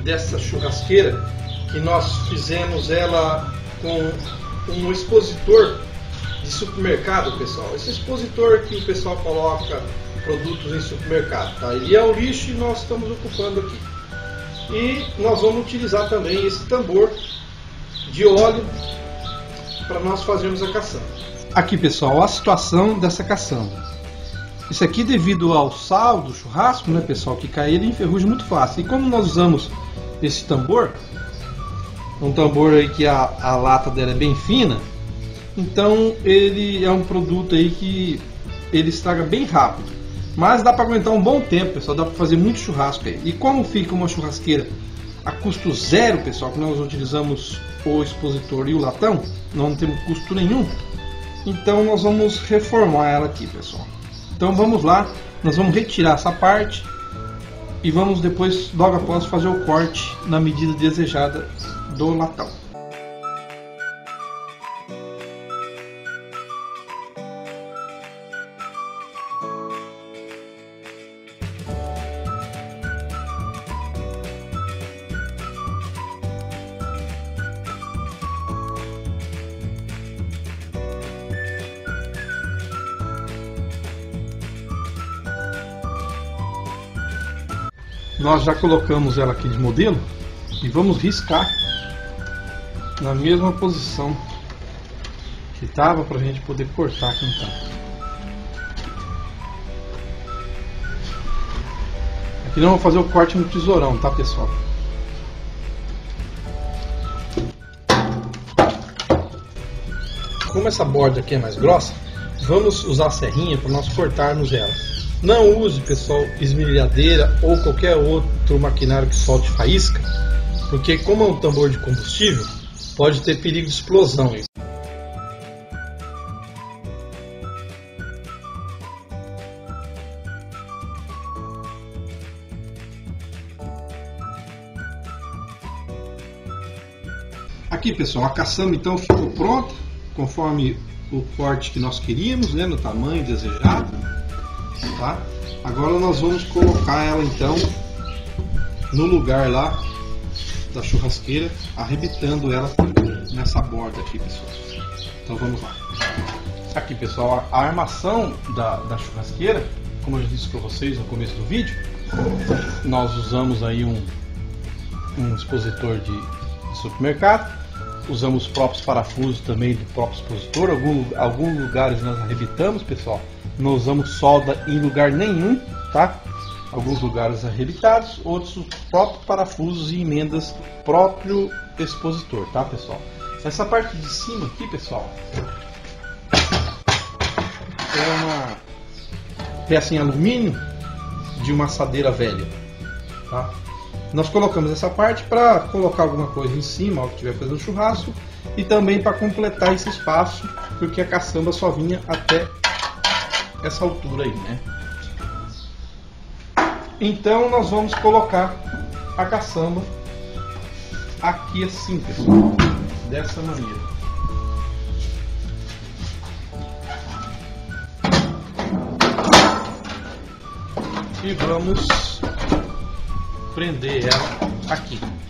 dessa churrasqueira, que nós fizemos ela com um expositor de supermercado, pessoal. Esse expositor que o pessoal coloca produtos em supermercado, tá? Ele é o lixo e nós estamos ocupando aqui. E nós vamos utilizar também esse tambor de óleo para nós fazermos a caçamba. Aqui, pessoal, a situação dessa caçamba. Isso aqui devido ao sal do churrasco, né, pessoal, que cai, ele enferruja muito fácil. E como nós usamos esse tambor, um tambor aí que a lata dela é bem fina, então ele é um produto aí que ele estraga bem rápido. Mas dá para aguentar um bom tempo, pessoal, dá para fazer muito churrasco aí. E como fica uma churrasqueira a custo zero, pessoal, que nós utilizamos o expositor e o latão, não temos custo nenhum, então nós vamos reformar ela aqui, pessoal. Então vamos lá, nós vamos retirar essa parte e vamos depois, logo após, fazer o corte na medida desejada do latão. Nós já colocamos ela aqui de modelo e vamos riscar na mesma posição que estava para a gente poder cortar aqui então. Aqui não vou fazer o corte no tesourão, tá, pessoal? Como essa borda aqui é mais grossa, vamos usar a serrinha para nós cortarmos ela. Não use, pessoal, esmerilhadeira ou qualquer outro maquinário que solte faísca, porque como é um tambor de combustível, pode ter perigo de explosão. Aqui, pessoal, a caçamba então ficou pronta, conforme o corte que nós queríamos, né, no tamanho desejado. Tá? Agora nós vamos colocar ela então no lugar lá da churrasqueira, arrebitando ela nessa borda aqui, pessoal. Então vamos lá. Aqui, pessoal, a armação da churrasqueira, como eu já disse para vocês no começo do vídeo, nós usamos aí um expositor de supermercado, usamos os próprios parafusos também do próprio expositor. Alguns lugares nós arrebitamos, pessoal. Não usamos solda em lugar nenhum, tá? Alguns lugares arrebitados, outros os próprios parafusos e emendas do próprio expositor, tá, pessoal? Essa parte de cima aqui, pessoal, é uma peça em alumínio de uma assadeira velha, tá? Nós colocamos essa parte para colocar alguma coisa em cima, ao que estiver fazendo churrasco, e também para completar esse espaço, porque a caçamba só vinha até essa altura aí, né? Então nós vamos colocar a caçamba aqui assim, pessoal, dessa maneira. E vamos prender ela aqui.